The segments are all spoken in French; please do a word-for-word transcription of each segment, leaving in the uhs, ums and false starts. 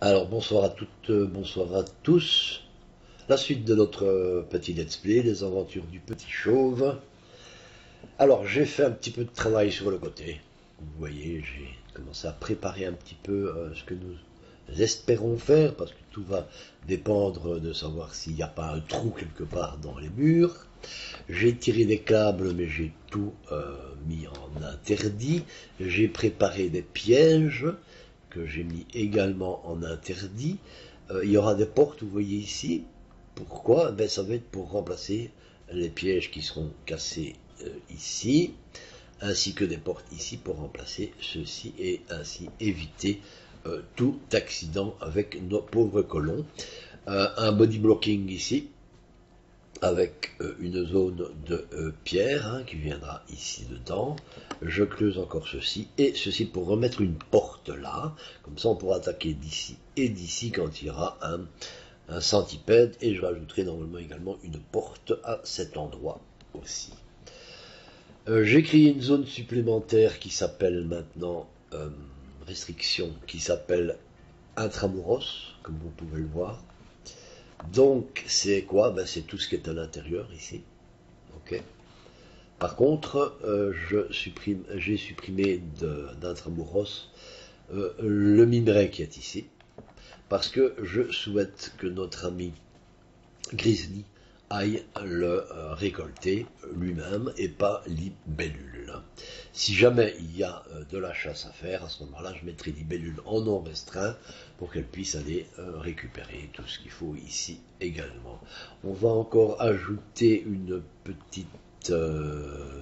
Alors bonsoir à toutes, euh, bonsoir à tous. La suite de notre euh, petit let's play, les aventures du petit chauve. Alors j'ai fait un petit peu de travail sur le côté. Vous voyez, j'ai commencé à préparer un petit peu euh, ce que nous espérons faire, parce que tout va dépendre de savoir s'il n'y a pas un trou quelque part dans les murs. J'ai tiré des câbles, mais j'ai tout euh, mis en interdit. J'ai préparé des pièges que j'ai mis également en interdit. Euh, il y aura des portes, vous voyez ici. Pourquoi? Ben, ça va être pour remplacer les pièges qui seront cassés euh, ici, ainsi que des portes ici pour remplacer ceux-ci et ainsi éviter euh, tout accident avec nos pauvres colons. Euh, un body blocking ici, avec euh, une zone de euh, pierre hein, qui viendra ici dedans. Je creuse encore ceci et ceci pour remettre une porte là, comme ça on pourra attaquer d'ici et d'ici quand il y aura un, un centipède, et je rajouterai normalement également une porte à cet endroit aussi. Euh, j'ai créé une zone supplémentaire qui s'appelle maintenant euh, restriction, qui s'appelle intramuros, comme vous pouvez le voir. Donc, c'est quoi? Ben, c'est tout ce qui est à l'intérieur, ici. Ok. Par contre, euh, je supprime, j'ai supprimé d'intramuros euh, le minerai qui est ici. Parce que je souhaite que notre ami Grizzly aille le euh, récolter lui-même et pas libellule. Si jamais il y a euh, de la chasse à faire, à ce moment-là, je mettrai libellule en non restreint pour qu'elle puisse aller euh, récupérer tout ce qu'il faut ici également. On va encore ajouter une petite, euh,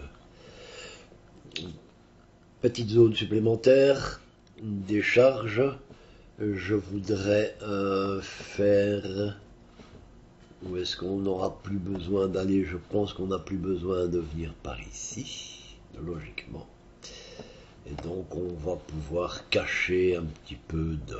petite zone supplémentaire, une décharge. Je voudrais euh, faire... Où est-ce qu'on n'aura plus besoin d'aller? Je pense qu'on n'a plus besoin de venir par ici, logiquement. Et donc on va pouvoir cacher un petit peu de...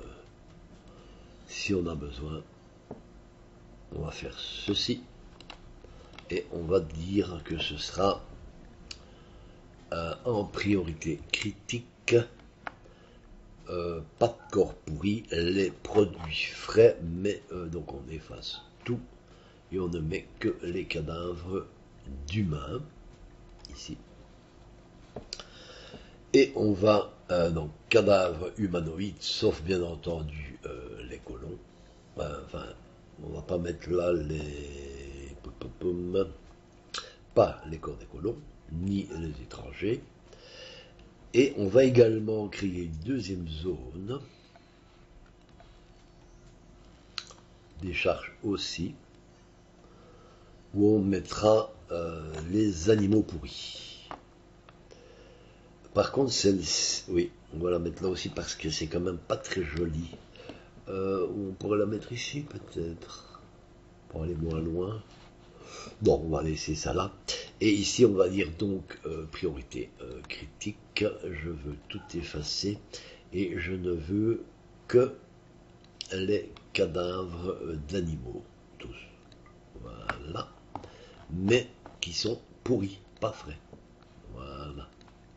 Si on a besoin, on va faire ceci. Et on va dire que ce sera euh, en priorité critique. Euh, pas de corps pourri, les produits frais, mais euh, donc on efface tout et on ne met que les cadavres d'humains ici. Et on va euh, donc cadavres humanoïdes, sauf bien entendu euh, les colons. Euh, enfin, on va pas mettre là les pas les corps des colons ni les étrangers. Et on va également créer une deuxième zone, décharge aussi, où on mettra euh, les animaux pourris. Par contre, celle-ci, oui, on va la mettre là aussi parce que c'est quand même pas très joli. Euh, on pourrait la mettre ici peut-être, pour aller moins loin. Bon, on va laisser ça là. Et ici, on va dire donc euh, priorité euh, critique. Je veux tout effacer et je ne veux que les cadavres d'animaux, tous. Voilà. Mais qui sont pourris, pas frais. Voilà.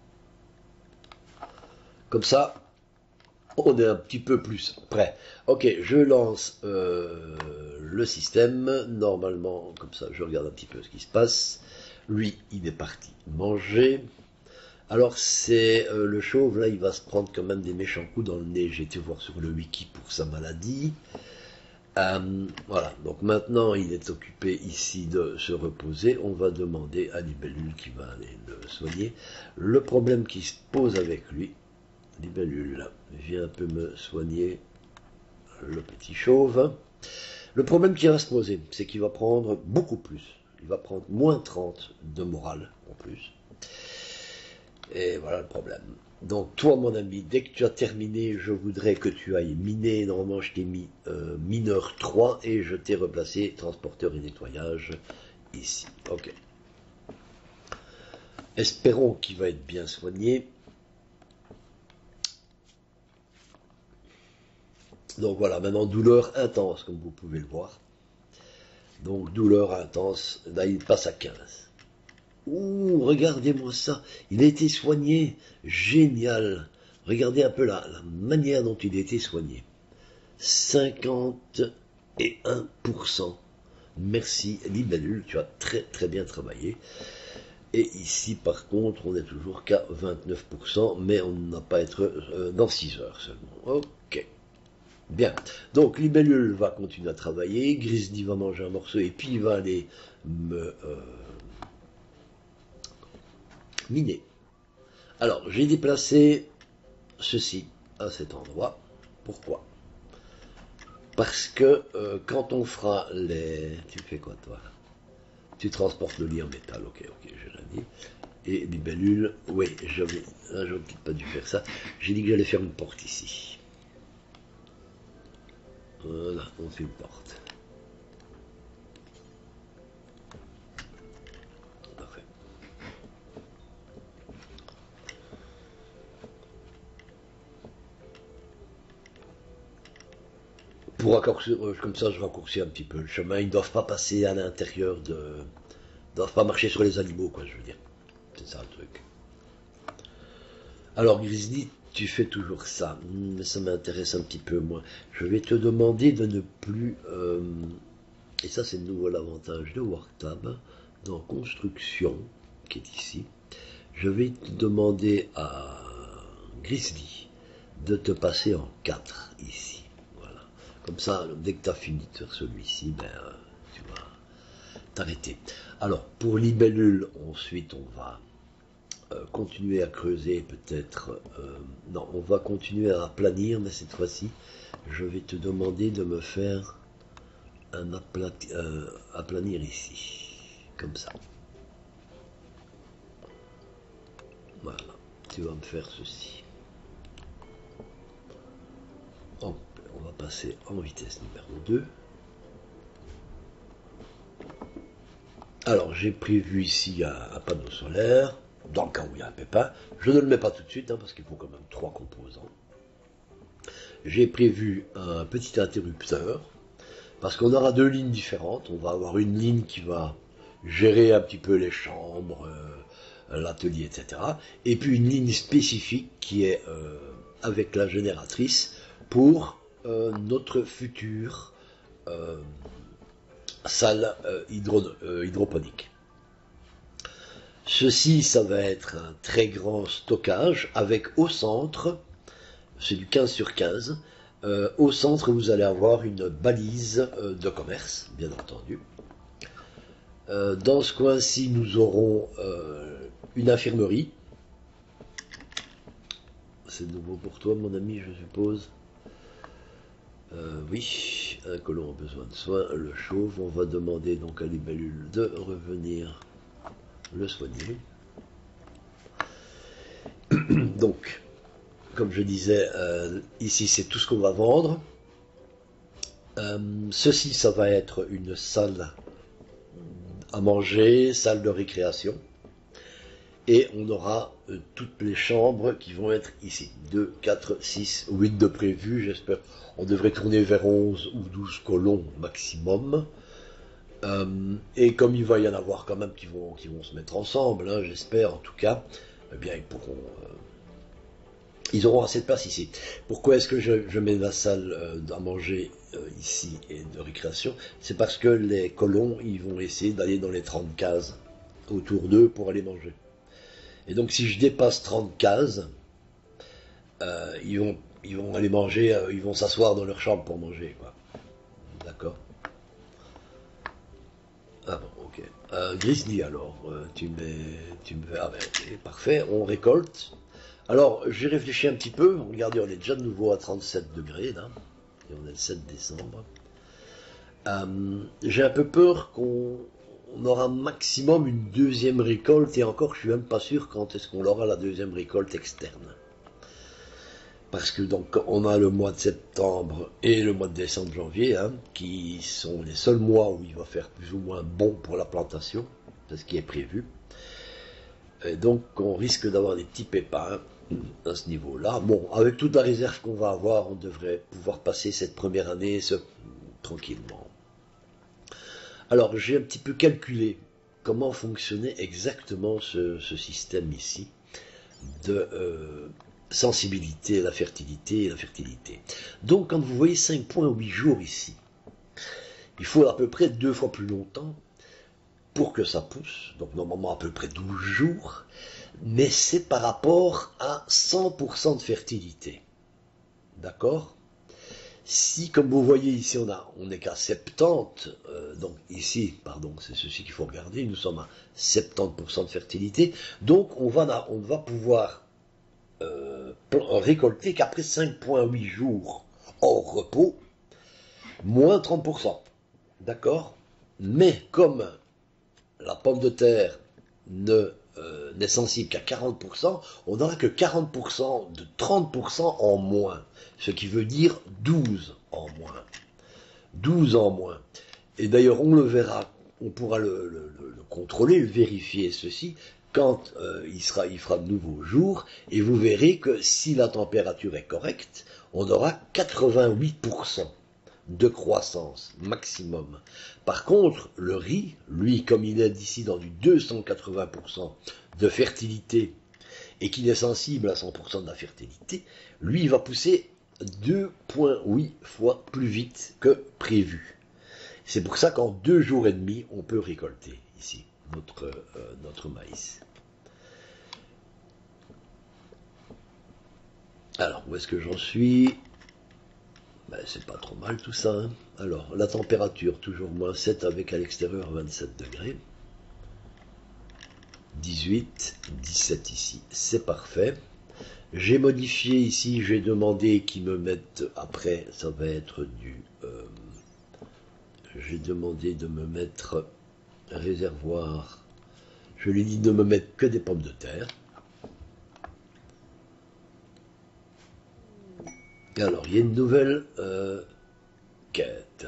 Comme ça, on est un petit peu plus prêt. Ok, je lance euh, le système. Normalement, comme ça, je regarde un petit peu ce qui se passe. Lui, il est parti manger. Alors, c'est euh, le chauve, là, il va se prendre quand même des méchants coups dans le nez. J'ai été voir sur le wiki pour sa maladie. Euh, voilà, donc maintenant, il est occupé ici de se reposer. On va demander à Libellule qui va aller le soigner. Le problème qui se pose avec lui, Libellule, viens un peu me soigner le petit chauve. Le problème qui va se poser, c'est qu'il va prendre beaucoup plus. Il va prendre moins trente de morale en plus. Et voilà le problème. Donc toi mon ami, dès que tu as terminé, je voudrais que tu ailles miner. Normalement je t'ai mis euh, mineur trois et je t'ai replacé transporteur et nettoyage ici. Ok. Espérons qu'il va être bien soigné. Donc voilà, maintenant douleur intense, comme vous pouvez le voir. Donc douleur intense, là il passe à quinze. Ouh, regardez-moi ça, il a été soigné, génial. Regardez un peu la, la manière dont il a été soigné. cinquante et un pour cent. Merci Libellule, tu as très très bien travaillé. Et ici par contre on est toujours qu'à vingt-neuf pour cent, mais on n'a pas à être euh, dans six heures seulement. Ok. Bien. Donc Libellule va continuer à travailler, Grizzly va manger un morceau et puis il va aller me euh, miner. Alors j'ai déplacé ceci à cet endroit. Pourquoi? Parce que euh, quand on fera les... Tu fais quoi toi? Tu transportes le lit en métal, ok, ok, je l'ai dit. Et Libellule, oui, j'avais... Là, j'aurais peut-être pas dû faire ça. J'ai dit que j'allais faire une porte ici. Voilà, on fait une porte. Parfait. Pour raccourcir, comme ça, je raccourcis un petit peu le chemin. Ils ne doivent pas passer à l'intérieur de... Ils ne doivent pas marcher sur les animaux, quoi, je veux dire. C'est ça le truc. Alors, Grizzly, tu fais toujours ça. Mais ça m'intéresse un petit peu, moi. Je vais te demander de ne plus... Euh, et ça, c'est le nouvel avantage de WorkTab. Dans Construction, qui est ici, je vais te demander à Grizzly de te passer en quatre, ici. Comme ça, dès que tu as fini de faire celui-ci, ben, euh, tu vas t'arrêter. Alors, pour Libellule, ensuite, on va euh, continuer à creuser, peut-être... Euh, non, on va continuer à aplanir, mais cette fois-ci, je vais te demander de me faire un apla euh, aplanir ici, comme ça. Voilà, tu vas me faire ceci. Hop, on va passer en vitesse numéro deux. Alors, j'ai prévu ici un, un panneau solaire, dans le cas où il y a un pépin. Je ne le mets pas tout de suite, hein, parce qu'il faut quand même trois composants. J'ai prévu un petit interrupteur, parce qu'on aura deux lignes différentes. On va avoir une ligne qui va gérer un petit peu les chambres, euh, l'atelier, et cetera. Et puis une ligne spécifique qui est euh, avec la génératrice pour euh, notre futur euh, salle euh, hydro, euh, hydroponique. Ceci, ça va être un très grand stockage avec au centre, c'est du quinze sur quinze, euh, au centre vous allez avoir une balise euh, de commerce, bien entendu. Euh, dans ce coin-ci, nous aurons euh, une infirmerie. C'est nouveau pour toi, mon ami, je suppose. Euh, oui, un colon a besoin de soins, le chauve. On va demander donc à Libellule de revenir le soigner. Donc, comme je disais, euh, ici c'est tout ce qu'on va vendre. Euh, ceci, ça va être une salle à manger, salle de récréation. Et on aura euh, toutes les chambres qui vont être ici. deux, quatre, six, huit de prévu, j'espère. On devrait tourner vers onze ou douze colons maximum. Euh, et comme il va y en avoir quand même qui vont, qui vont se mettre ensemble, hein, j'espère en tout cas, eh bien ils pourront... Euh, ils auront assez de place ici. Pourquoi est-ce que je, je mets la salle euh, à manger euh, ici et de récréation? C'est parce que les colons, ils vont essayer d'aller dans les trente cases autour d'eux pour aller manger. Et donc si je dépasse trente cases, euh, ils, vont, ils vont aller manger, euh, ils vont s'asseoir dans leur chambre pour manger, quoi. D'accord? Ah bon, ok. Euh, Grizzly alors, euh, tu mets, tu me fais, ah ben, okay, parfait, on récolte. Alors, j'ai réfléchi un petit peu. Regardez, on est déjà de nouveau à trente-sept degrés, là. Et on est le sept décembre. Euh, j'ai un peu peur qu'on aura maximum une deuxième récolte. Et encore, je suis même pas sûr quand est-ce qu'on aura la deuxième récolte externe. Parce que donc, on a le mois de septembre et le mois de décembre, janvier, hein, qui sont les seuls mois où il va faire plus ou moins bon pour la plantation. C'est ce qui est prévu. Et donc, on risque d'avoir des petits pépins à ce niveau-là. Bon, avec toute la réserve qu'on va avoir, on devrait pouvoir passer cette première année ce, tranquillement. Alors, j'ai un petit peu calculé comment fonctionnait exactement ce, ce système ici de, euh, sensibilité à la fertilité et la fertilité. Donc quand vous voyez cinq points huit jours ici, il faut à peu près deux fois plus longtemps pour que ça pousse, donc normalement à peu près douze jours, mais c'est par rapport à cent pour cent de fertilité. D'accord? Si, comme vous voyez ici, on a, on n'est qu'à soixante-dix, euh, donc ici, pardon, c'est ceci qu'il faut regarder, nous sommes à soixante-dix pour cent de fertilité, donc on va, on va pouvoir euh, récolter qu'après cinq virgule huit jours hors repos, moins trente pour cent. D'accord? Mais comme la pomme de terre ne euh, n'est sensible qu'à quarante pour cent, on n'aura que quarante pour cent de trente pour cent en moins, ce qui veut dire douze en moins. douze en moins. Et d'ailleurs, on le verra, on pourra le, le, le contrôler, vérifier ceci, quand euh, il, sera, il fera de nouveaux jours, et vous verrez que si la température est correcte, on aura quatre-vingt-huit pour cent de croissance maximum. Par contre, le riz, lui, comme il est ici dans du deux cent quatre-vingts pour cent de fertilité et qu'il est sensible à cent pour cent de la fertilité, lui, il va pousser deux virgule huit fois plus vite que prévu. C'est pour ça qu'en deux jours et demi, on peut récolter ici notre, euh, notre maïs. Alors, où est-ce que j'en suis? Ben, c'est pas trop mal tout ça. Hein. Alors, la température, toujours moins sept avec à l'extérieur vingt-sept degrés. dix-huit, dix-sept ici, c'est parfait. J'ai modifié ici, j'ai demandé qu'ils me mettent, après, ça va être du... Euh, j'ai demandé de me mettre réservoir. Je lui ai dit de me mettre que des pommes de terre. Et alors, il y a une nouvelle euh, quête.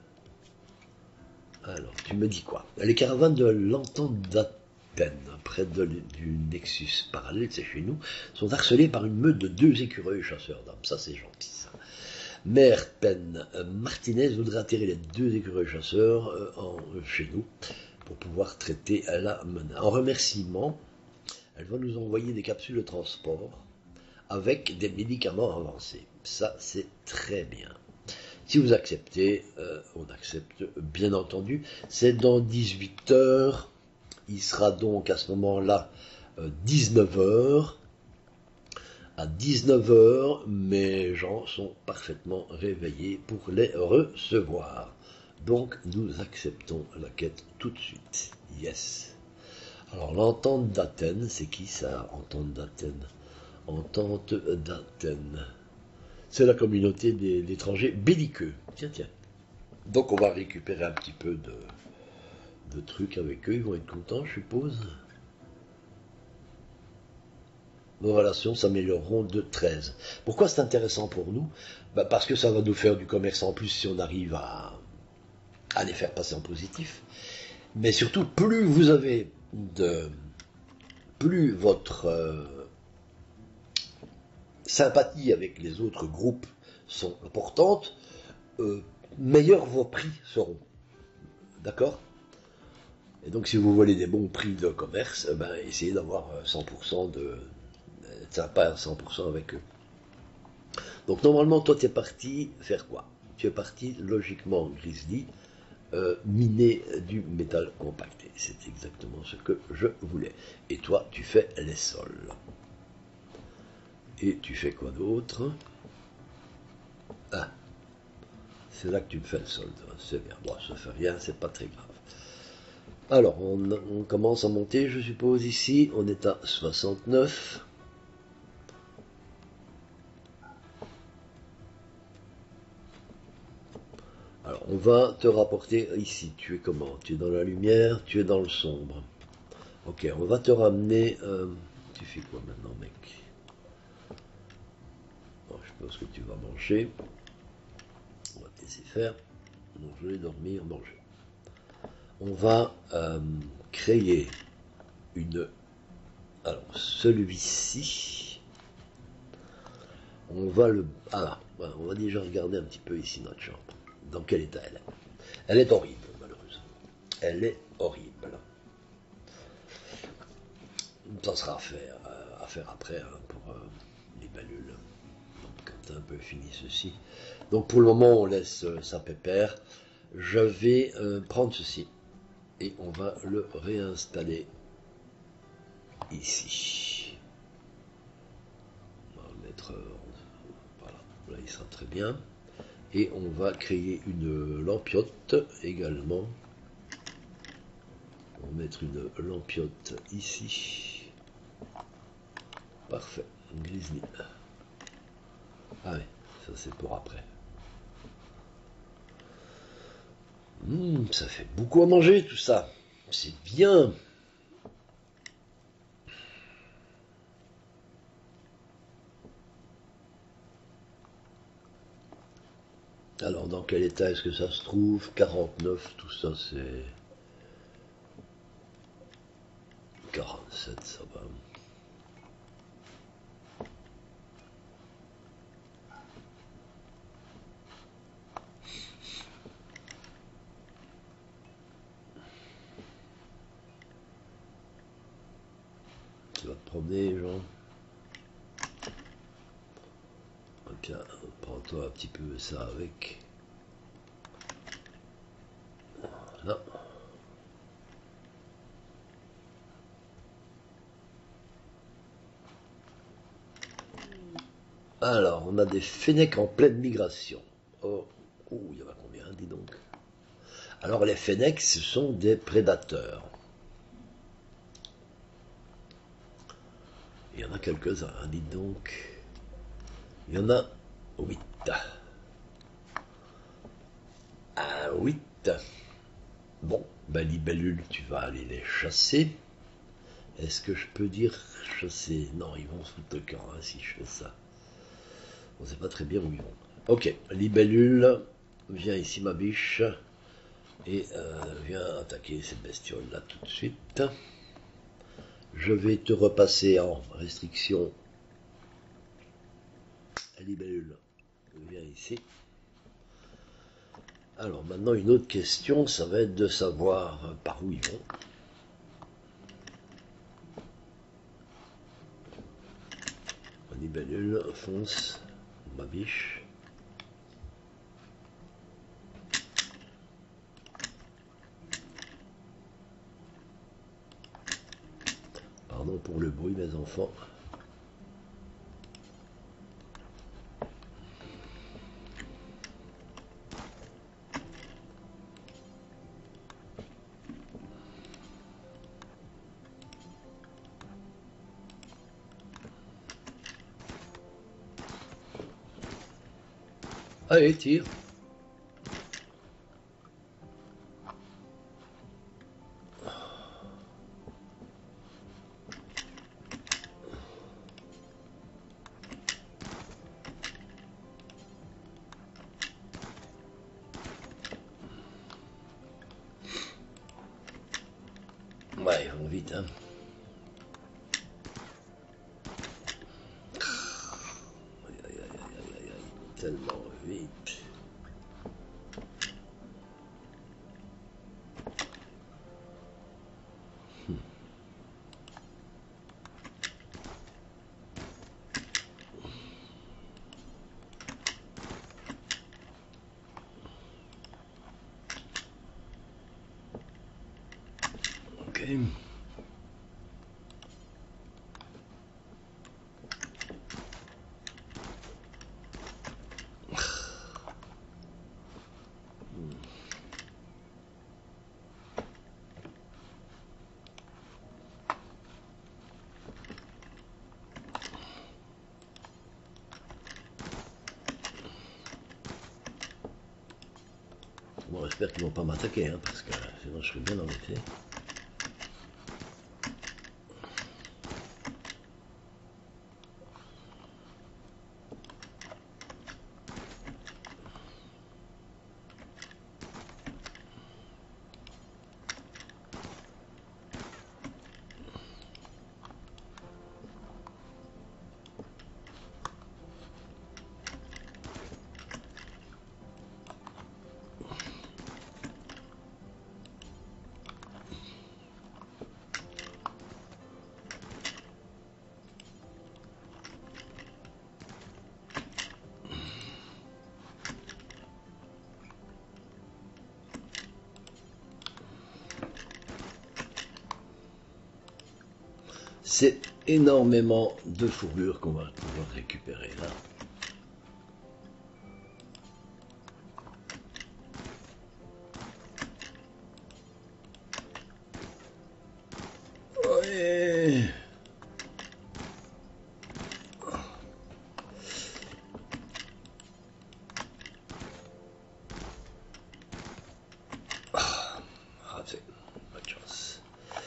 Alors, tu me dis quoi? Les caravanes de l'entente d'Athènes, près de, du Nexus parallèle, c'est chez nous, sont harcelées par une meute de deux écureuils chasseurs d'hommes. Ça, c'est gentil, ça. Mère Penn euh, Martinez voudrait atterrir les deux écureuils chasseurs euh, en, euh, chez nous pour pouvoir traiter la menace. En remerciement, elle va nous envoyer des capsules de transport avec des médicaments avancés. Ça, c'est très bien. Si vous acceptez, euh, on accepte bien entendu. C'est dans dix-huit heures. Il sera donc à ce moment-là euh, dix-neuf heures. À dix-neuf heures, mes gens sont parfaitement réveillés pour les recevoir. Donc nous acceptons la quête tout de suite. Yes. Alors l'entente d'Athènes, c'est qui ça, entente d'Athènes? Entente d'Athènes. C'est la communauté des étrangers belliqueux. Tiens, tiens. Donc on va récupérer un petit peu de, de trucs avec eux. Ils vont être contents, je suppose. Nos relations s'amélioreront de treize. Pourquoi c'est intéressant pour nous? Ben parce que ça va nous faire du commerce en plus si on arrive à, à les faire passer en positif. Mais surtout, plus vous avez de... plus votre... Euh, sympathie avec les autres groupes sont importantes, euh, meilleurs vos prix seront. D'accord? Et donc si vous voulez des bons prix de commerce, eh ben, essayez d'avoir cent pour cent de... sympa à cent pour cent avec eux. Donc normalement, toi, tu es parti faire quoi? Tu es parti, logiquement, Grizzly, euh, miner du métal compacté. C'est exactement ce que je voulais. Et toi, tu fais les sols. Et tu fais quoi d'autre? Ah, c'est là que tu me fais le solde. C'est bien. Bon, ça fait rien, c'est pas très grave. Alors, on, on commence à monter, je suppose, ici. On est à soixante-neuf. Alors, on va te rapporter ici. Tu es comment? Tu es dans la lumière, tu es dans le sombre. Ok, on va te ramener... Euh, tu fais quoi maintenant, mec? Bon, je pense que tu vas manger. On va te laisser faire. Donc, je vais dormir, manger. On va euh, créer une... Alors, celui-ci... On va le... Ah, on va déjà regarder un petit peu ici notre chambre. Dans quel état elle est? Elle est horrible, malheureusement. Elle est horrible. Ça sera à faire, à faire après hein, pour euh, les libellule. Donc quand un peu fini ceci. Donc pour le moment on laisse euh, ça pépère. Je vais euh, prendre ceci et on va le réinstaller ici. On va le mettre, euh, voilà, là il sera très bien. Et on va créer une lampiote également. On va mettre une lampiote ici. Parfait, Grizzly. Ah oui, ça c'est pour après. Mmh, ça fait beaucoup à manger tout ça. C'est bien. Alors dans quel état est-ce que ça se trouve? quarante-neuf, tout ça c'est... quarante-sept, ça va. Tu vas te promener, Jean. Ok, prends-toi un petit peu ça avec. Voilà. Alors, on a des fennecs en pleine migration. Oh, oh, il y en a combien, dis donc. Alors, les fennecs, ce sont des prédateurs. Il y en a quelques-uns, hein, dis donc. Il y en a huit. Ah, huit. Bon, ben libellule, tu vas aller les chasser. Est-ce que je peux dire chasser? Non, ils vont se foutre le camp hein, si je fais ça. On ne sait pas très bien où ils vont. Ok, libellule, viens ici ma biche. Et euh, viens attaquer cette bestiole là tout de suite. Je vais te repasser en restriction. Libellule, viens ici. Alors maintenant une autre question, ça va être de savoir par où ils vont. Libellule, fonce, ma biche. Pardon pour le bruit mes enfants. Allez, tire. Ouais, ils vont vite, hein. Aïe, aïe, aïe, aïe, aïe, aïe, tellement vite. Ok. Bon, j'espère qu'ils vont pas m'attaquer, hein, parce que sinon je serais bien embêté. C'est énormément de fourrure qu'on va pouvoir récupérer là. Ouais. Ah, raté. Pas de chance.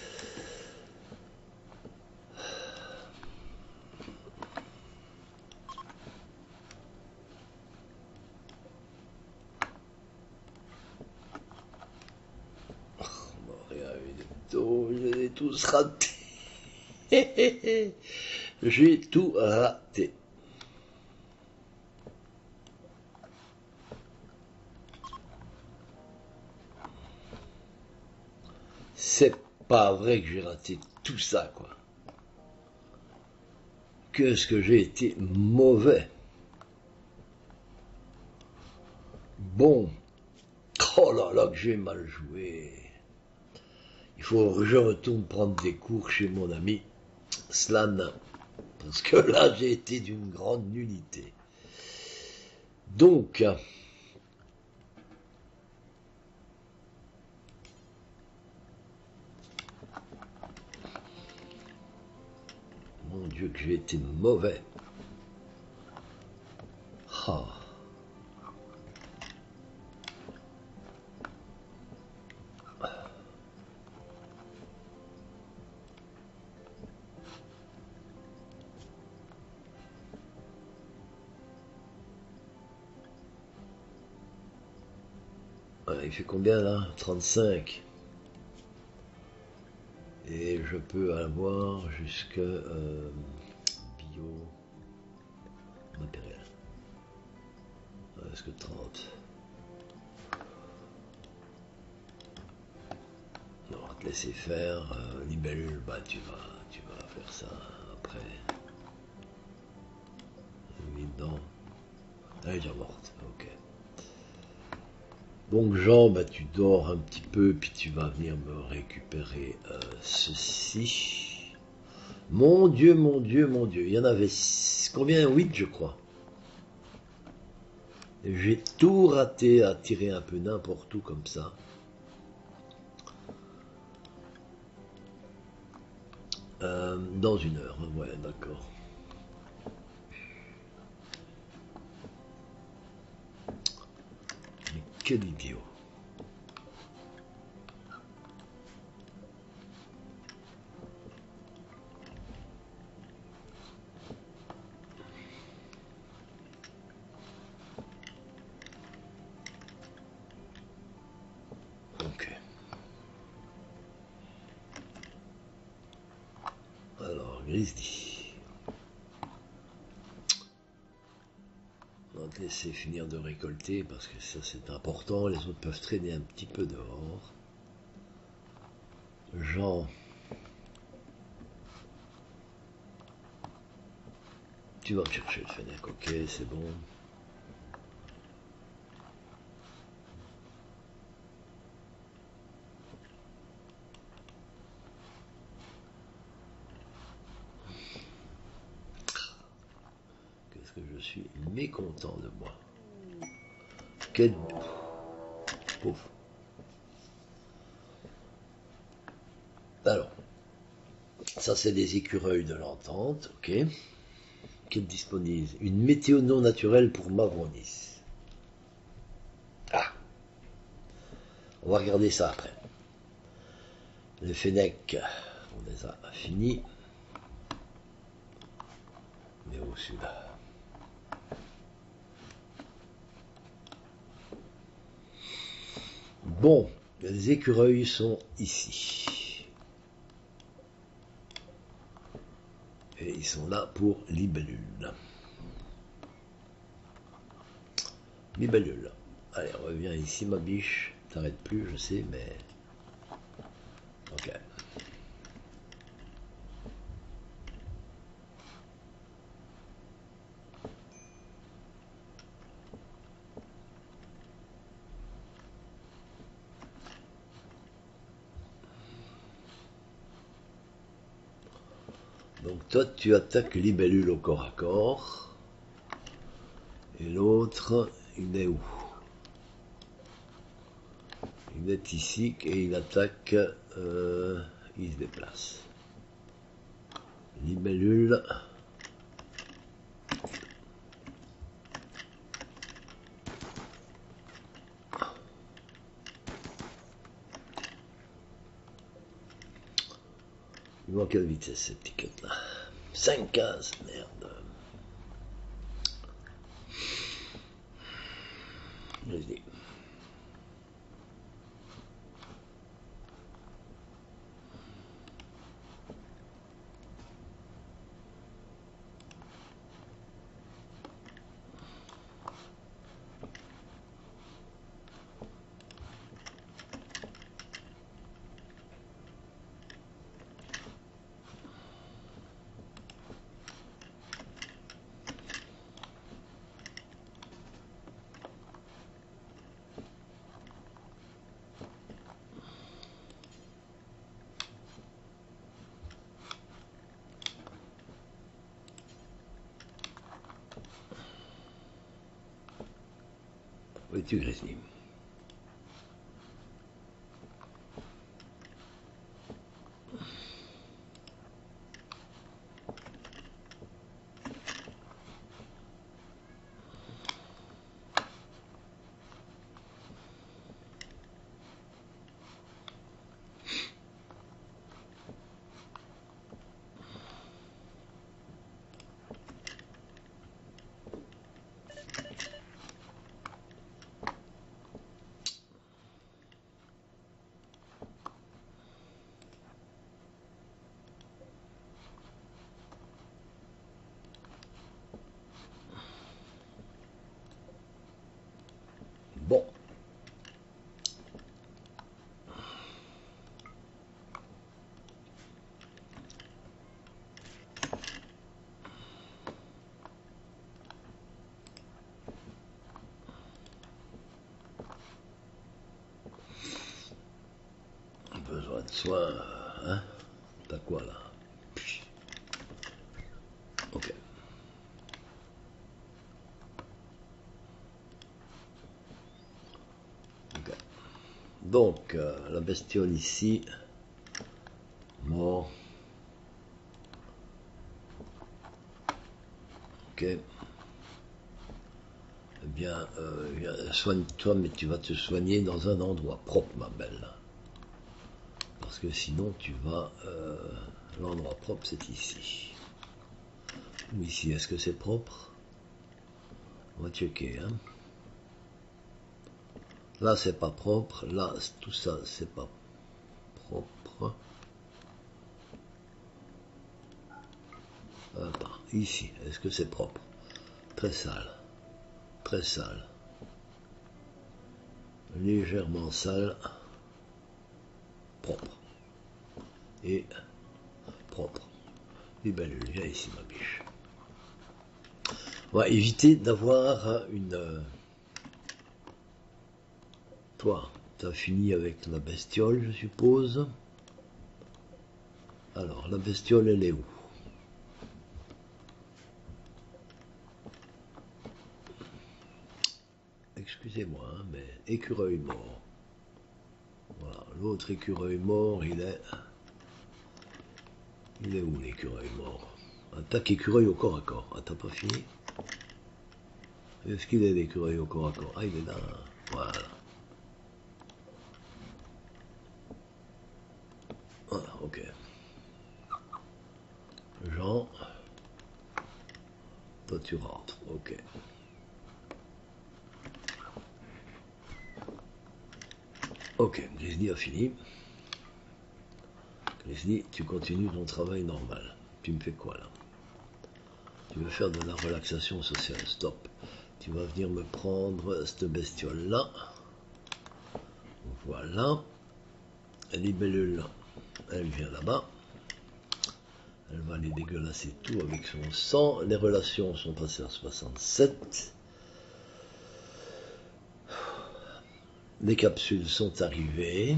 Je les ai tous ratés. J'ai tout raté. C'est pas vrai que j'ai raté tout ça, quoi. Qu'est-ce que j'ai été mauvais. Bon. Oh là là, que j'ai mal joué. Il faut que je retourne prendre des cours chez mon ami Slan. Parce que là, j'ai été d'une grande nullité. Donc, mon Dieu, que j'ai été mauvais. Oh. Il fait combien là? trente-cinq. Et je peux avoir jusque euh, bio matériel. Est-ce que trente? Non, on va te laisser faire. Euh, libellule, bah tu vas, tu vas faire ça après. Évident. Elle est déjà morte, ok. Donc Jean, bah, tu dors un petit peu, puis tu vas venir me récupérer euh, ceci. Mon Dieu, mon Dieu, mon Dieu. Il y en avait six, combien? huit, je crois. J'ai tout raté à tirer un peu n'importe où comme ça. Euh, dans une heure, ouais, d'accord. Mais quel idiot. Ok. Alors, Grizzly. On va te laisser finir de récolter parce que ça c'est important. Les autres peuvent traîner un petit peu dehors. Jean. Tu vas me chercher le fennec, ok, c'est bon. Qu'est-ce que je suis mécontent de moi. Quel... Pauvre. Alors, ça c'est des écureuils de l'entente, ok. Qui disponible. Une météo non naturelle pour Mavronis. Ah, on va regarder ça après. Les Fennecs, on les a finis. Mais au sud. Bon, les écureuils sont ici. Et ils sont là pour libellule. Libellule. Allez, reviens ici ma biche. T'arrêtes plus, je sais, mais... Ok. Donc toi tu attaques libellule au corps à corps. Et l'autre, il est où? Il est ici et il attaque, euh, il se déplace. Libellule. Il manque quelle vitesse cette étiquette là? cinq cases, merde. Vas-y. Où es-tu, Grizzly? Bon. Besoin de soins, hein? T'as quoi là? Ok. Ok. Donc, euh, la bestiole ici, mort. Ok. Eh bien, euh, soigne-toi, mais tu vas te soigner dans un endroit propre, ma belle. Parce que sinon, tu vas... Euh, l'endroit propre, c'est ici. Ou ici, est-ce que c'est propre? On va checker, hein. Là, c'est pas propre. Là, tout ça, c'est pas propre. Attends, ici, est-ce que c'est propre? Très sale. Très sale. Légèrement sale. Propre. Et propre. Libellule, viens ici, ma biche. On va éviter d'avoir une... Toi, tu as fini avec la bestiole, je suppose. Alors, la bestiole, elle est où? Excusez-moi, hein, mais écureuil mort. Voilà, l'autre écureuil mort, il est... Il est où l'écureuil mort? Attaque écureuil au corps à corps. Ah, t'as pas fini? Est-ce qu'il est l'écureuil au corps à corps? Ah, il est là. Voilà. Voilà, ok. Jean. Toi, tu rentres. Ok. Ok, Grizzly a fini. Grizzly, tu continues ton travail normal. Tu me fais quoi là? Tu veux faire de la relaxation sociale. Stop. Tu vas venir me prendre cette bestiole là. Voilà. Libellule, elle vient là-bas. Elle va aller dégueulasser tout avec son sang. Les relations sont passées à soixante-sept. Les capsules sont arrivées.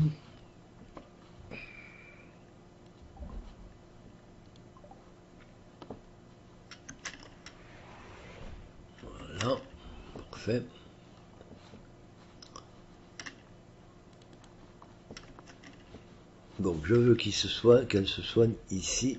fait. Donc je veux qu'il se soigne, qu'elle se soigne ici,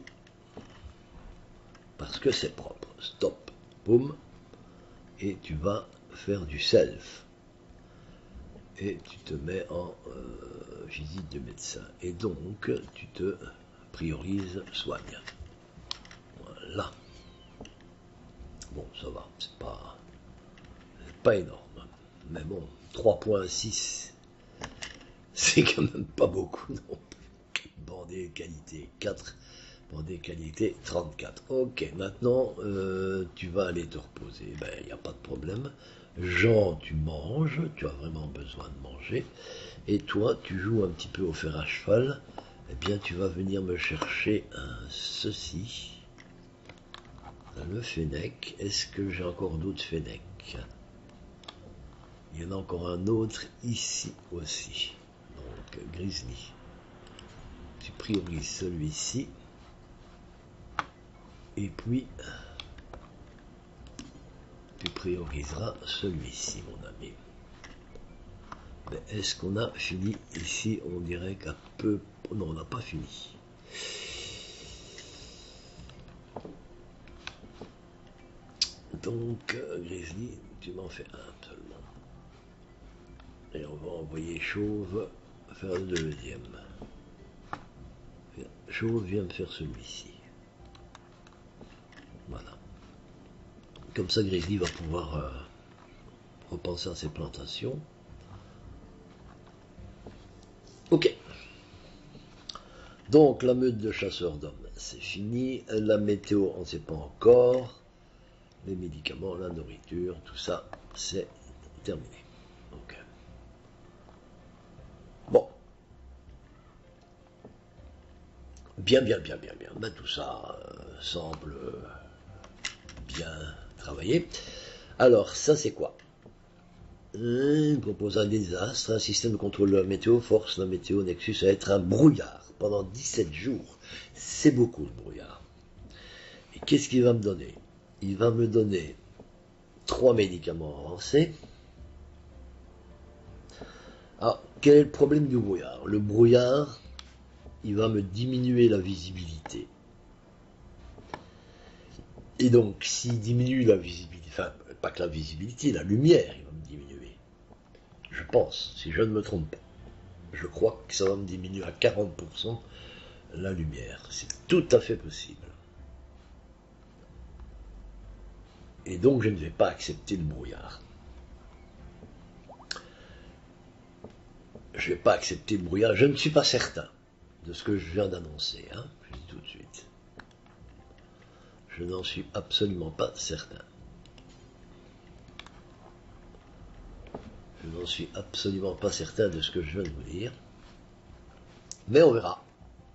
parce que c'est propre. Stop, boum, et tu vas faire du self. Et tu te mets en euh, visite de médecin. Et donc, tu te priorises soigne. Voilà. Bon, ça va, c'est pas, c'est pas énorme. Mais bon, trois virgule six, c'est quand même pas beaucoup non plus. Bandé qualité quatre, bandé qualité trente-quatre. Ok, maintenant, euh, tu vas aller te reposer. Ben, il n'y a pas de problème. Jean, tu manges, tu as vraiment besoin de manger. Et toi, tu joues un petit peu au fer à cheval. Eh bien, tu vas venir me chercher un ceci. Le fennec. Est-ce que j'ai encore d'autres fennecs? Il y en a encore un autre ici aussi. Donc, grizzly. Tu priorises celui-ci. Et puis, tu prioriseras celui-ci, mon ami. Mais est-ce qu'on a fini ici? On dirait qu'à peu... Non, on n'a pas fini. Donc, euh, Grizzly, tu m'en fais un seulement. Et on va envoyer Chauve faire le deuxième. Chauve vient me faire celui-ci. Voilà. Comme ça, Grizzly va pouvoir euh, repenser à ses plantations. Ok. Donc, la meute de chasseurs d'hommes, c'est fini. La météo, on ne sait pas encore. Les médicaments, la nourriture, tout ça, c'est terminé. Donc, bon. Bien, bien, bien, bien, bien. Ben, tout ça euh, semble bien travaillé. Alors, ça, c'est quoi? Il propose un désastre, un système de contrôle de la météo force la météo Nexus à être un brouillard pendant dix-sept jours. C'est beaucoup le brouillard. Et qu'est-ce qu'il va me donner? Il va me donner trois médicaments avancés. Alors, quel est le problème du brouillard? Le brouillard, il va me diminuer la visibilité. Et donc, s'il diminue la visibilité, enfin, pas que la visibilité, la lumière, il va me diminuer. Je pense, si je ne me trompe pas. Je crois que ça va me diminuer à quarante pour cent la lumière. C'est tout à fait possible. Et donc, je ne vais pas accepter le brouillard. Je ne vais pas accepter le brouillard. Je ne suis pas certain de ce que je viens d'annoncer. Hein, je dis tout de suite. Je n'en suis absolument pas certain. Je n'en suis absolument pas certain de ce que je viens de vous dire. Mais on verra.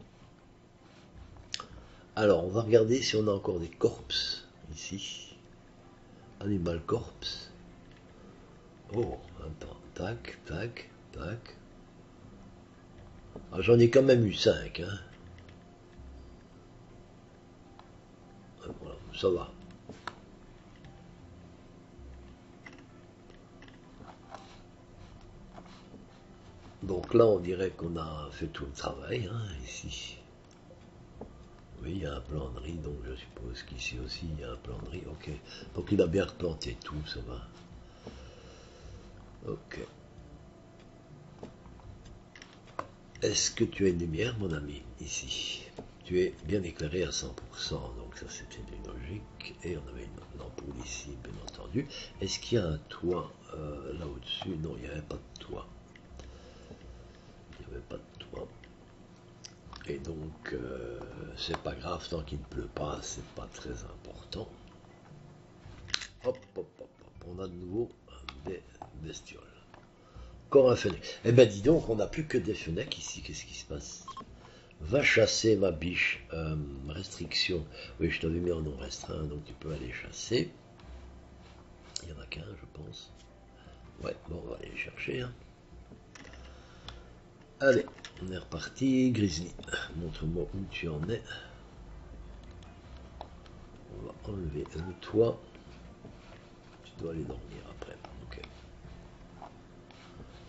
Alors, on va regarder si on a encore des corpses ici. Animal corpse. Oh, attends. Tac, tac, tac. Ah, j'en ai quand même eu cinq. Hein. Voilà, ça va. Donc là, on dirait qu'on a fait tout le travail, hein, ici. Oui, il y a un plan de riz, donc je suppose qu'ici aussi, il y a un plan de riz. Ok. Donc il a bien replanté tout, ça va. Ok. Est-ce que tu as une lumière, mon ami, ici? Tu es bien éclairé à cent pour cent, donc ça c'était une logique. Et on avait une ampoule ici, bien entendu. Est-ce qu'il y a un toit euh, là au-dessus? Non, il n'y avait pas de toit. Il n'y avait pas de toit. Et donc, euh, c'est pas grave, tant qu'il ne pleut pas, c'est pas très important. Hop, hop, hop, hop, on a de nouveau des bestioles. Encore un fennec. Eh ben dis donc, on n'a plus que des fennecs ici, qu'est-ce qui se passe? Va chasser ma biche. Euh, restriction. Oui, je t'avais mis en non restreint, donc tu peux aller chasser. Il y en a qu'un, je pense. Ouais, bon, on va aller les chercher. Hein. Allez, on est reparti. Grizzly, montre-moi où tu en es. On va enlever le toit. Tu dois aller dormir après. Ok.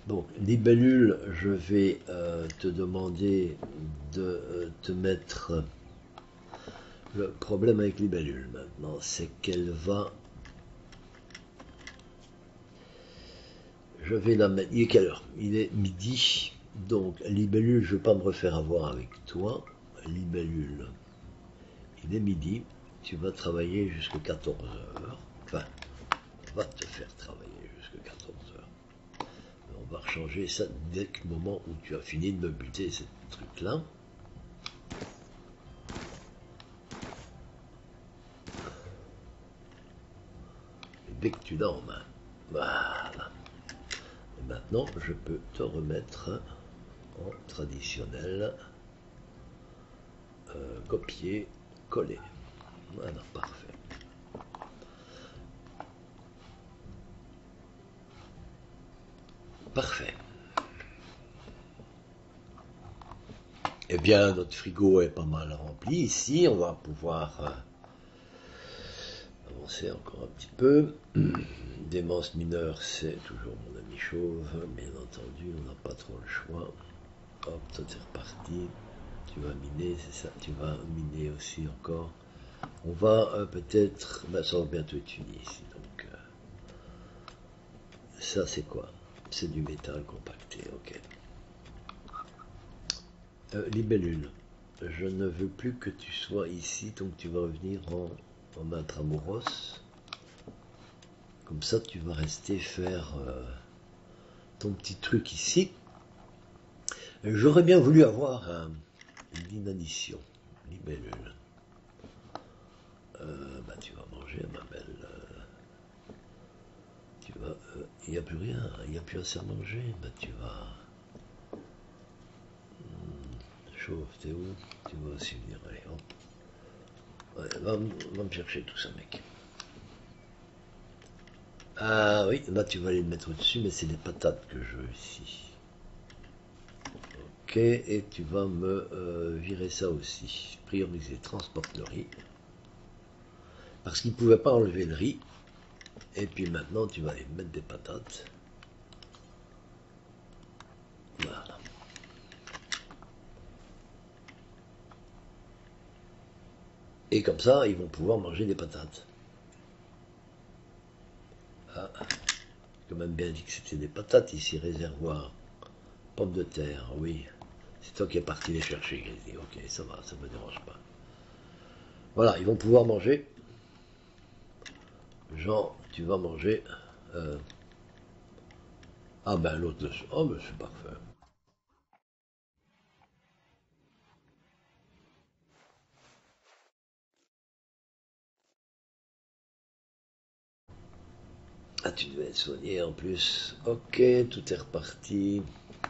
Donc, libellule, je vais euh, te demander de euh, te mettre... Le problème avec libellule maintenant, c'est qu'elle va... Je vais la mettre... Il est quelle heure? Il est midi. Donc, libellule, je ne vais pas me refaire avoir avec toi. Libellule, il est midi. Tu vas travailler jusqu'à quatorze heures. Enfin, on va te faire travailler jusqu'à quatorze heures. On va changer ça dès le moment où tu as fini de me buter ce truc-là. Dès que tu l'as en main. Voilà. Et maintenant, je peux te remettre en traditionnel. Euh, copier, coller. Voilà, parfait. Parfait. Eh bien, notre frigo est pas mal rempli ici. On va pouvoir euh, avancer encore un petit peu. Démence mineure, c'est toujours mon ami chauve. Bien entendu, on n'a pas trop le choix. Hop, toi c'est reparti. Tu vas miner, c'est ça. Tu vas miner aussi encore. On va euh, peut-être... Ben, ça va bientôt être fini ici. Donc, euh, ça c'est quoi? C'est du métal compacté, ok. Euh, libellule, je ne veux plus que tu sois ici, donc tu vas revenir en, en intramuros. Comme ça, tu vas rester faire euh, ton petit truc ici. J'aurais bien voulu avoir un, une inaddition, libellule. Euh, bah, tu vas manger, ma belle. Euh, tu vas, il euh, n'y a plus rien, il n'y a plus assez à manger. Bah, tu vas. Chauve, t'es où? Tu vas aussi venir, allez, hop. Ouais, va, va me chercher tout ça, mec. Ah oui, là tu vas aller le mettre au-dessus, mais c'est les patates que je veux ici. Ok, et tu vas me euh, virer ça aussi. Prioriser, transporte le riz. Parce qu'il ne pouvait pas enlever le riz. Et puis maintenant, tu vas aller mettre des patates. Voilà. Et comme ça, ils vont pouvoir manger des patates. Ah, quand même bien dit que c'était des patates ici, réservoir. Pommes de terre, oui. C'est toi qui es parti les chercher, Grizzly. Ok, ça va, ça ne me dérange pas. Voilà, ils vont pouvoir manger. Jean, tu vas manger. Euh... Ah ben l'autre le... Oh ben c'est parfait. Ah, tu devais être soigné en plus. Ok, tout est reparti.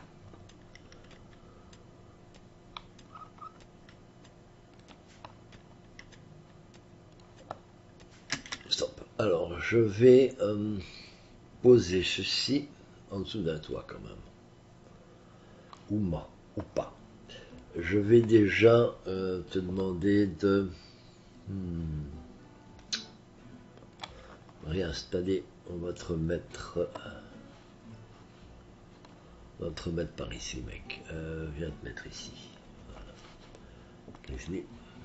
Stop. Alors, je vais euh, poser ceci en dessous d'un toit quand même. Ou ma, ou pas. Je vais déjà euh, te demander de hmm, réinstaller. On va te remettre... On va te remettre par ici, mec. Euh, viens te mettre ici. Voilà. Grizzly.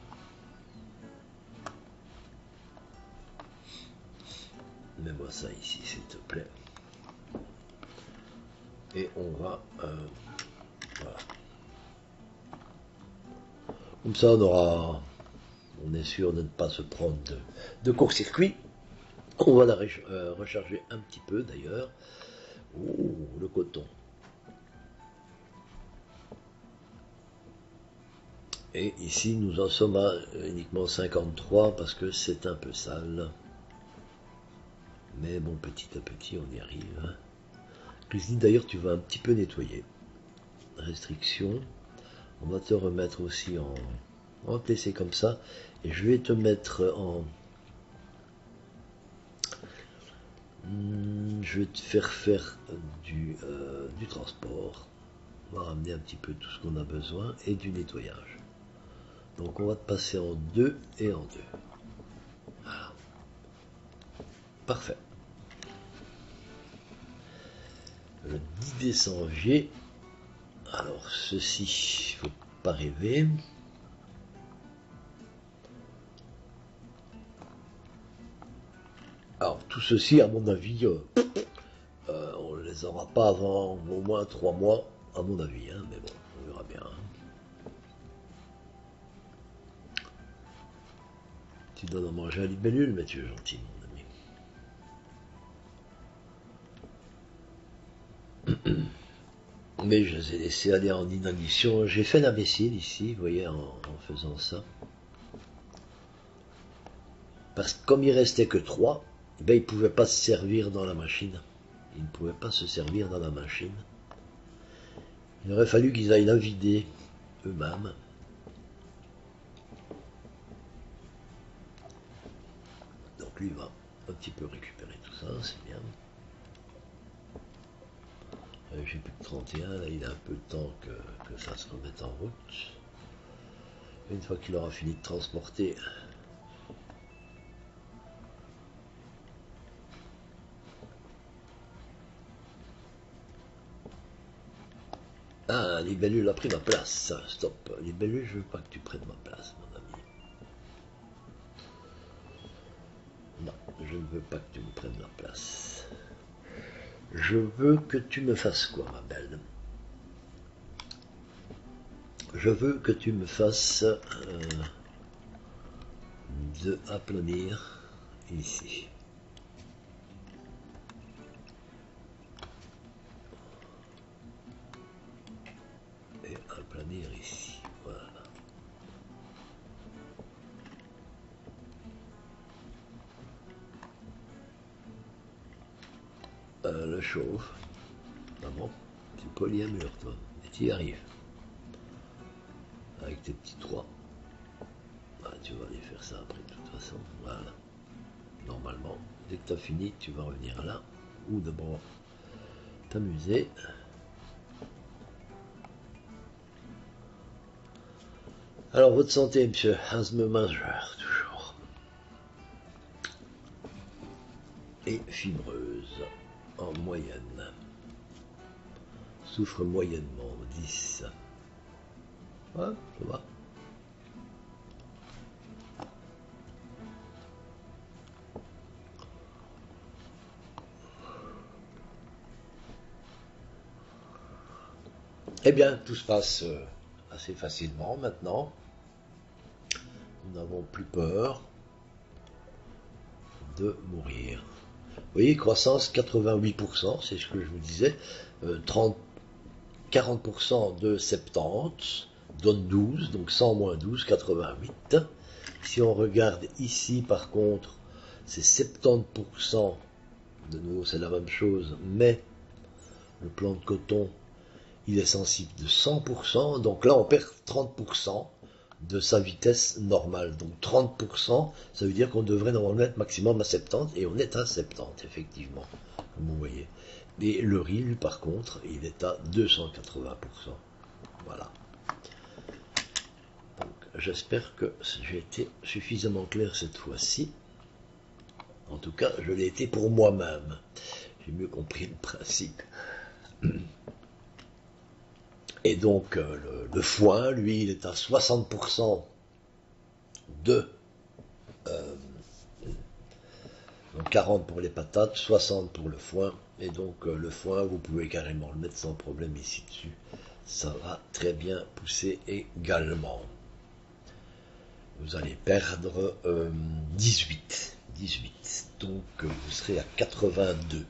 Mets-moi ça ici, s'il te plaît. Et on va... Euh, voilà. Comme ça, on aura... On est sûr de ne pas se prendre de, de court-circuit. On va la euh, recharger un petit peu, d'ailleurs. Ouh, le coton. Et ici, nous en sommes à uniquement cinquante-trois parce que c'est un peu sale. Mais bon, petit à petit, on y arrive. Grizzly, d'ailleurs, tu vas un petit peu nettoyer. Restriction. On va te remettre aussi en... On va te laisser comme ça. Et je vais te mettre en... Hmm, je vais te faire faire du, euh, du transport. On va ramener un petit peu tout ce qu'on a besoin et du nettoyage. Donc on va te passer en deux et en deux. Voilà. Parfait. le dix décembre. Alors ceci, il ne faut pas rêver. Alors tout ceci, à mon avis, euh, euh, on ne les aura pas avant au moins trois mois, à mon avis, hein, mais bon, on verra bien. Hein. Tu donnes à manger à libellule, mais tu es gentil, mon ami. Mais je les ai laissés aller en inanition. J'ai fait la vaisselle ici, vous voyez, en, en faisant ça. Parce que comme il restait que trois, ben, ils ne pouvaient pas se servir dans la machine. Ils ne pouvaient pas se servir dans la machine. Il aurait fallu qu'ils aillent la vider eux-mêmes. Donc lui va un petit peu récupérer tout ça, c'est bien. Euh, J'ai plus de trente et un, là il a un peu de temps que, que ça se remette en route. Une fois qu'il aura fini de transporter, ah, Libellule a pris ma place. Stop. Libellule, je veux pas que tu prennes ma place, mon ami. Non, je ne veux pas que tu me prennes ma place. Je veux que tu me fasses quoi, ma belle? Je veux que tu me fasses euh, de aplanir ici. Et aplanir ici. Voilà. Euh, le chauve. Ah bon? Tu polyamure, toi. Et tu y arrives. Avec tes petits trois. Ah, tu vas aller faire ça après, de toute façon. Voilà. Normalement, dès que tu as fini, tu vas revenir là. Ou d'abord t'amuser. Alors, votre santé, monsieur. Asthme majeur, toujours. Et fibreuse, en moyenne. Souffre moyennement, dix. Ouais, ça va. Eh bien, tout se passe euh, assez facilement maintenant. Nous n'avons plus peur de mourir. Vous voyez, croissance quatre-vingt-huit pour cent, c'est ce que je vous disais. Euh, trente, quarante pour cent de soixante-dix donne douze, donc cent moins douze, quatre-vingt-huit. Si on regarde ici, par contre, c'est soixante-dix pour cent. De nouveau, c'est la même chose, mais le plant de coton, il est sensible de cent pour cent, donc là on perd trente pour cent de sa vitesse normale. Donc trente pour cent, ça veut dire qu'on devrait normalement être maximum à soixante-dix, et on est à soixante-dix, effectivement, comme vous voyez. Et le riz, lui, par contre, il est à deux cent quatre-vingts pour cent. Voilà. Donc j'espère que j'ai été suffisamment clair cette fois-ci. En tout cas, je l'ai été pour moi-même. J'ai mieux compris le principe. Et donc, euh, le, le foin, lui, il est à soixante pour cent de... Euh, donc quarante pour les patates, soixante pour le foin. Et donc, euh, le foin, vous pouvez carrément le mettre sans problème ici dessus. Ça va très bien pousser également. Vous allez perdre euh, dix-huit. dix-huit. Donc, euh, vous serez à quatre-vingt-deux.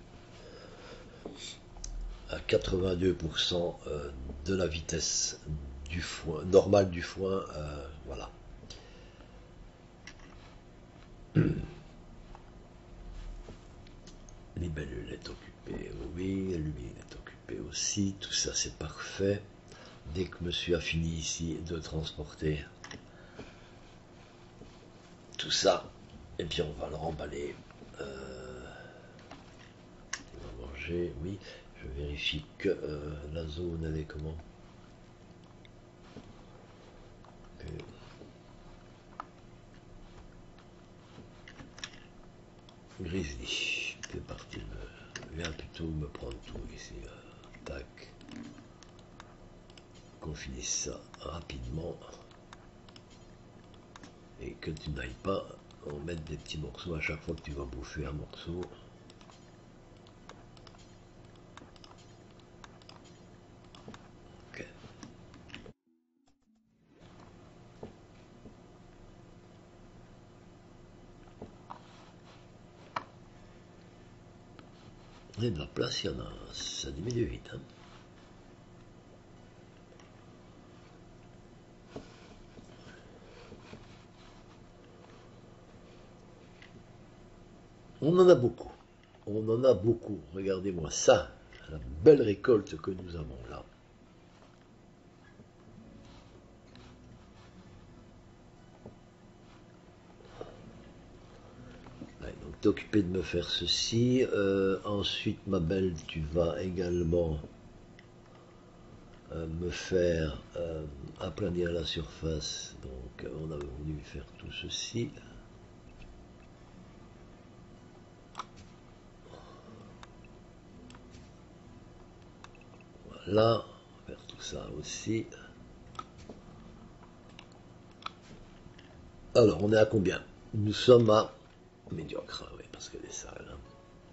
À quatre-vingt-deux pour cent euh, de la vitesse du foin, normale du foin, euh, voilà. Libellule est occupée, oui, lui est occupé aussi, tout ça c'est parfait. Dès que monsieur a fini ici de transporter tout ça, et puis on va le remballer. Euh, on va manger, oui, je vérifie que euh, la zone elle est comment. Okay. Grizzly, t'es parti, me, viens plutôt me prendre tout ici. Là. qu'on finisse ça rapidement et que tu n'ailles pas en mettre des petits morceaux à chaque fois que tu vas bouffer un morceau. Ok. Et de la place, il y en a, ça diminue vite. Hein. On en a beaucoup. On en a beaucoup. Regardez-moi ça. La belle récolte que nous avons là. Ouais, donc t'occuper de me faire ceci. Euh, ensuite, ma belle, tu vas également euh, me faire euh, aplanir la surface. Donc, on a voulu faire tout ceci. Voilà, on va faire tout ça aussi. Alors, on est à combien? Nous sommes à médiocre, oui, parce qu'elle est sale. Hein.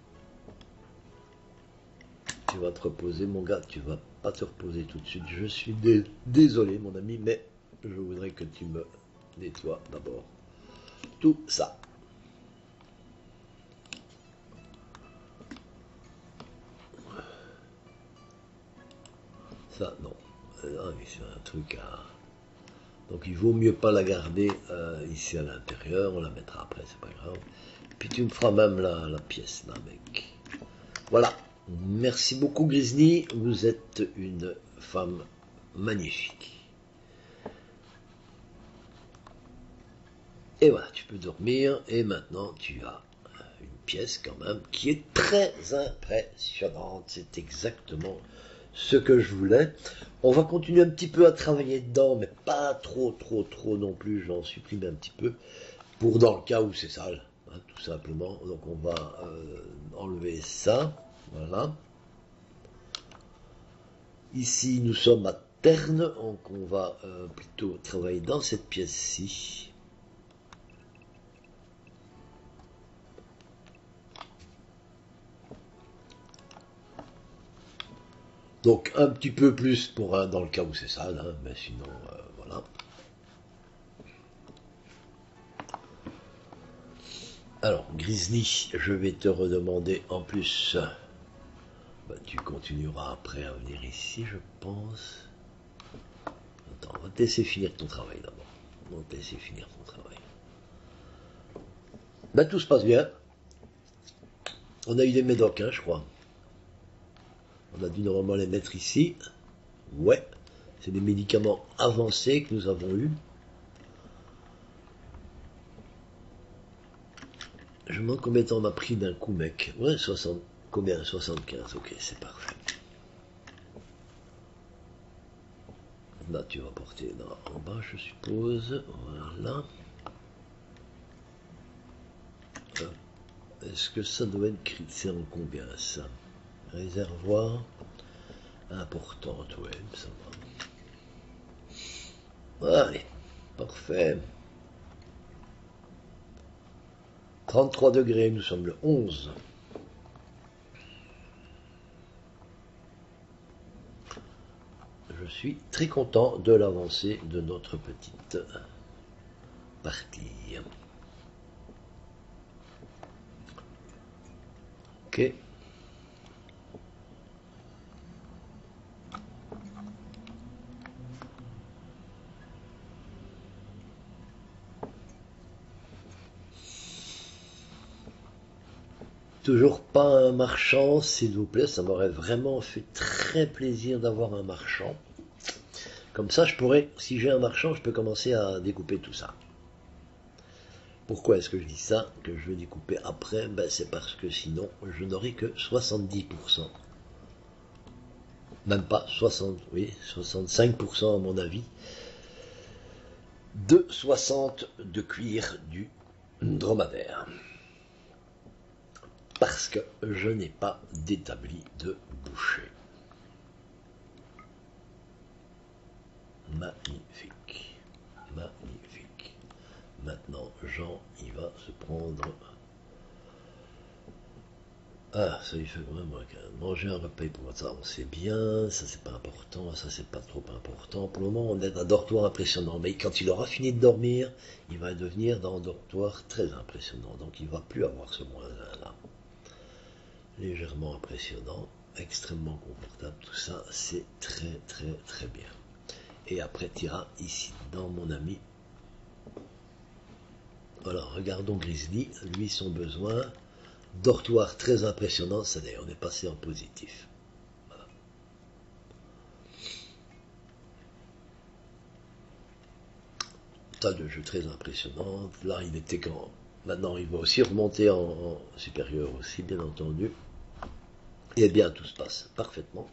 Tu vas te reposer, mon gars, tu vas pas te reposer tout de suite. Je suis dé désolé, mon ami, mais je voudrais que tu me nettoies d'abord tout ça. Ça, non. Ah oui, c'est un truc à... Donc il vaut mieux pas la garder euh, ici à l'intérieur, on la mettra après, c'est pas grave. Puis tu me feras même la, la pièce là, mec. Voilà. Merci beaucoup, Grizzly. Vous êtes une femme magnifique. Et voilà, tu peux dormir. Et maintenant, tu as une pièce quand même qui est très impressionnante. C'est exactement ce que je voulais. On va continuer un petit peu à travailler dedans, mais pas trop, trop, trop non plus. J'en supprime un petit peu pour dans le cas où c'est sale, hein, tout simplement. Donc on va euh, enlever ça. Voilà. Ici, nous sommes à Terne, donc on va euh, plutôt travailler dans cette pièce-ci. Donc un petit peu plus pour un, dans le cas où c'est sale, hein, mais sinon, euh, voilà. Alors, Grizzly, je vais te redemander en plus, bah, tu continueras après à venir ici, je pense. Attends, on va te laisser finir ton travail d'abord. On va te laisser finir ton travail. Bah, tout se passe bien. On a eu des médocs, hein, je crois. On a dû normalement les mettre ici. Ouais, c'est des médicaments avancés que nous avons eus. Je me demande combien de temps on m'a pris d'un coup, mec. Ouais, soixante. Combien? soixante-quinze. Ok, c'est parfait. Là, tu vas porter là en bas, je suppose. Voilà. Est-ce que ça doit être critique en combien, ça? Réservoir. Importante, ouais, ça va. Allez, parfait. trente-trois degrés, nous sommes le onze. Je suis très content de l'avancée de notre petite partie. Ok. Toujours pas un marchand, s'il vous plaît. Ça m'aurait vraiment fait très plaisir d'avoir un marchand. Comme ça, je pourrais, si j'ai un marchand, je peux commencer à découper tout ça. Pourquoi est-ce que je dis ça, que je veux découper après? Ben, c'est parce que sinon, je n'aurai que soixante-dix pour cent. Même pas, soixante, oui, soixante-cinq pour cent à mon avis, de soixante de cuir du dromadaire. Parce que je n'ai pas d'établi de boucher. magnifique, magnifique. Maintenant, Jean, il va se prendre... Ah, ça lui fait quand même manger un repas pour ça, on sait bien, ça c'est pas important, ça c'est pas trop important. Pour le moment, on est dans un dortoir impressionnant, mais quand il aura fini de dormir, il va devenir dans un dortoir très impressionnant, donc il va plus avoir ce moins un là. Légèrement impressionnant, extrêmement confortable, tout ça c'est très très très bien. Et après tu iras ici dans mon ami. Voilà, regardons Grizzly, lui son besoin. Dortoir très impressionnant, ça on est passé en positif. Voilà. Tas de jeux très impressionnants. Là, il était quand. Maintenant, il va aussi remonter en, en supérieur aussi, bien entendu. Et bien, tout se passe parfaitement.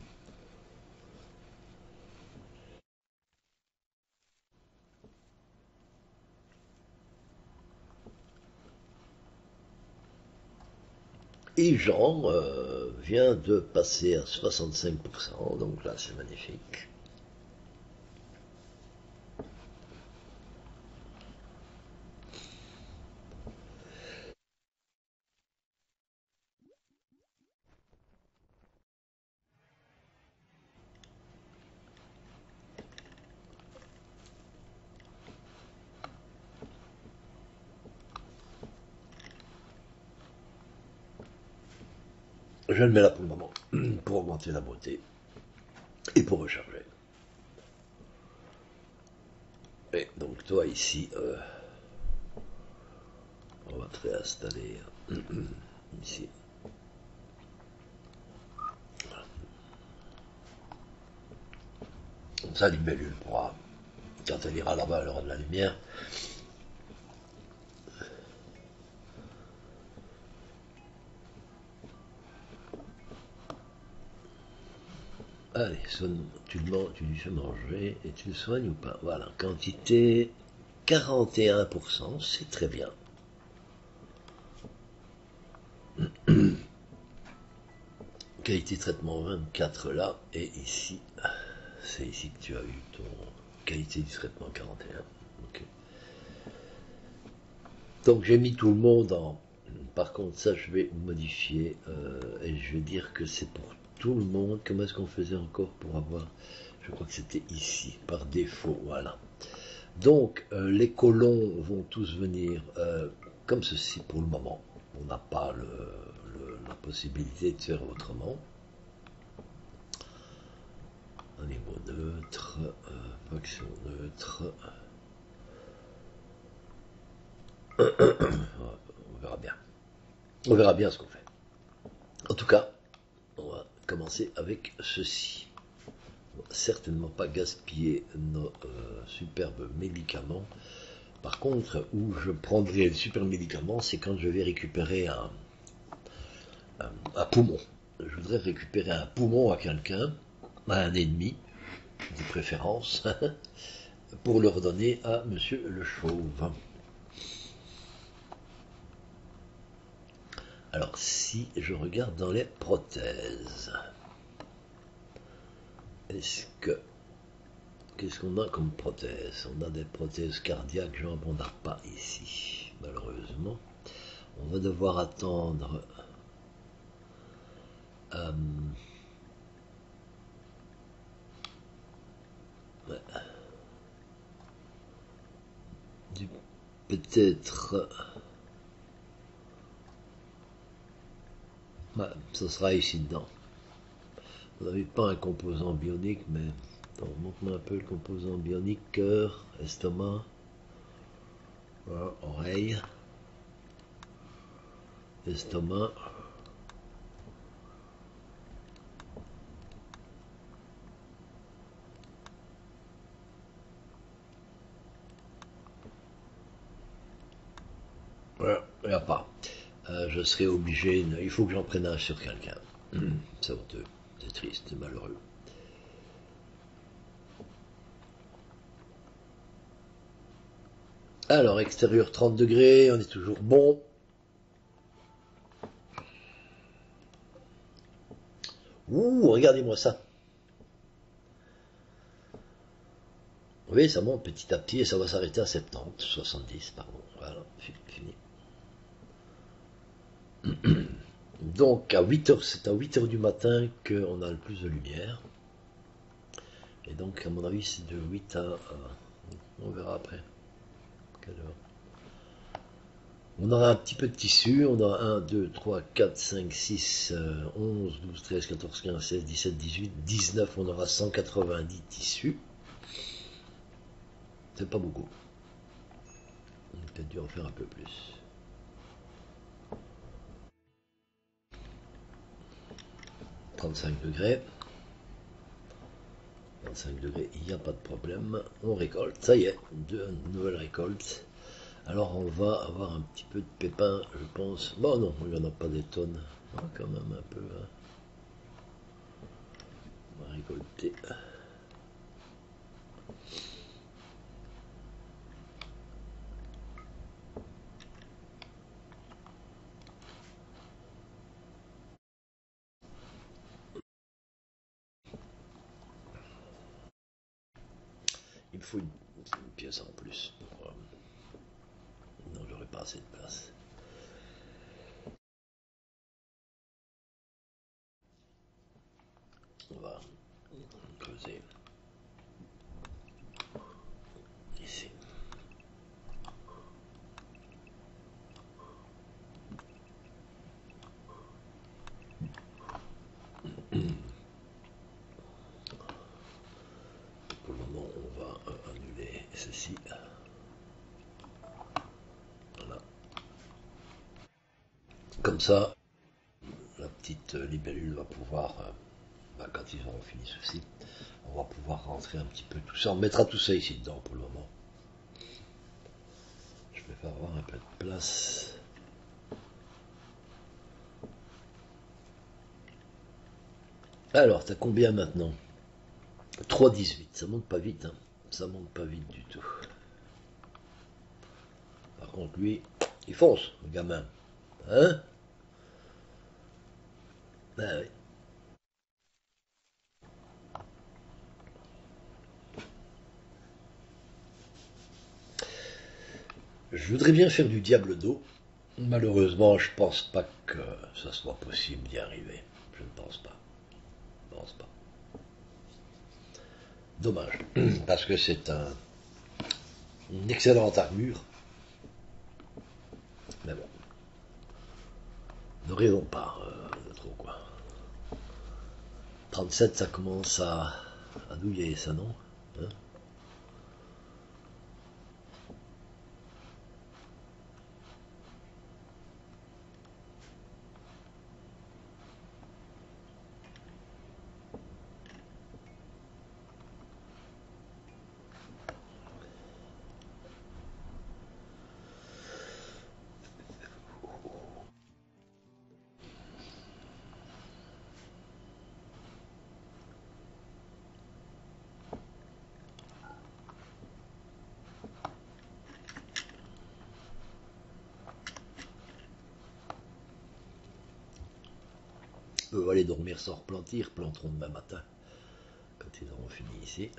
Et Jean euh, vient de passer à soixante-cinq pour cent, donc là, c'est magnifique. Je le mets là pour le moment, pour augmenter la beauté et pour recharger. Et donc toi ici, euh, on va te réinstaller ici. Comme ça, libellule pourra, quand elle ira là-bas, elle aura de la lumière. Allez, sonne, tu, le man- tu lui fais manger et tu le soignes ou pas. Voilà, quantité quarante et un pour cent, c'est très bien. Qualité de traitement vingt-quatre là, et ici, c'est ici que tu as eu ton qualité du traitement quarante et un. Okay. Donc j'ai mis tout le monde en... Par contre, ça je vais modifier euh, et je vais dire que c'est pour tout le monde. Comment est-ce qu'on faisait encore pour avoir... Je crois que c'était ici, par défaut, voilà. Donc euh, les colons vont tous venir euh, comme ceci pour le moment. On n'a pas le, le, la possibilité de faire autrement. Un niveau neutre, euh, faction neutre. On verra bien. On verra bien ce qu'on fait. En tout cas, on va commencer avec ceci. On va certainement pas gaspiller nos euh, superbes médicaments. Par contre, où je prendrai le super médicament, c'est quand je vais récupérer un, un, un poumon. Je voudrais récupérer un poumon à quelqu'un, à un ennemi, de préférence, pour le redonner à Monsieur le Chauve. Alors, si je regarde dans les prothèses, est-ce que... Qu'est-ce qu'on a comme prothèse? On a des prothèses cardiaques, jambes, on n'a pas ici, malheureusement. On va devoir attendre... Euh, ouais, peut-être... Ouais, ça sera ici dedans. Vous n'avez pas un composant bionique, mais... Attends, montre-moi un peu le composant bionique. Cœur, estomac, voilà, oreille, estomac. Voilà, il n'y a pas. Euh, je serai obligé, il faut que j'en prenne un sur quelqu'un. C'est honteux, c'est triste, c'est malheureux. Alors, extérieur trente degrés, on est toujours bon. Ouh, regardez-moi ça. Oui, ça monte petit à petit et ça va s'arrêter à soixante-dix, soixante-dix, pardon. Voilà, fini. Donc à huit heures, c'est à huit heures du matin qu'on a le plus de lumière. Et donc à mon avis c'est de huit à... on verra après. Quelle heure. On aura un petit peu de tissu, on a un, deux, trois, quatre, cinq, six, onze, douze, treize, quatorze, quinze, seize, dix-sept, dix-huit, dix-neuf, on aura cent quatre-vingt-dix tissus. C'est pas beaucoup. On a peut-être dû en faire un peu plus. trente-cinq degrés. trente-cinq degrés, il n'y a pas de problème. On récolte, ça y est, deux nouvelles récoltes. Alors on va avoir un petit peu de pépins, je pense. Bon non, il n'y en a pas des tonnes. Ah, quand même un peu. Hein. On va récolter. Il me faut une, une pièce en plus. Pour, euh, non, j'aurais pas assez de place. On va creuser ici. Pour le moment, on va euh, annuler ceci. Voilà. Comme ça, la petite libellule va pouvoir, euh, bah, quand ils auront fini ceci, on va pouvoir rentrer un petit peu tout ça. On mettra tout ça ici dedans pour le moment. Je vais faire avoir un peu de place. Alors, t'as combien maintenant? trois virgule dix-huit, ça monte pas vite, hein. Ça monte pas vite du tout. Par contre, lui, il fonce, le gamin. Hein? Ben oui. Je voudrais bien faire du diable d'eau. Malheureusement, je pense pas que ça soit possible d'y arriver. Je ne pense pas. Je ne pense pas. Dommage, parce que c'est un, une excellente armure. Mais bon, ne rêvons pas euh, de trop quoi. trente-sept, ça commence à, à douiller, ça non? Hein? Eux vont aller dormir sans replanter, ils replanteront demain matin, quand ils auront fini ici.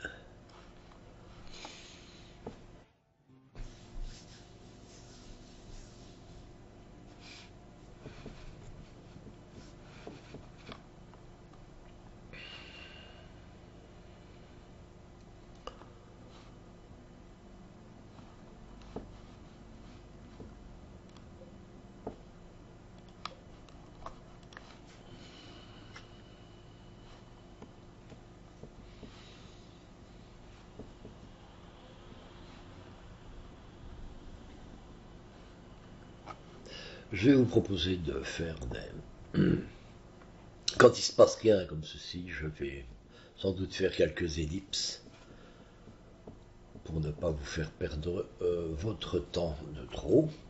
Je vais vous proposer de faire des... Quand il se passe rien comme ceci, je vais sans doute faire quelques ellipses pour ne pas vous faire perdre euh, votre temps de trop.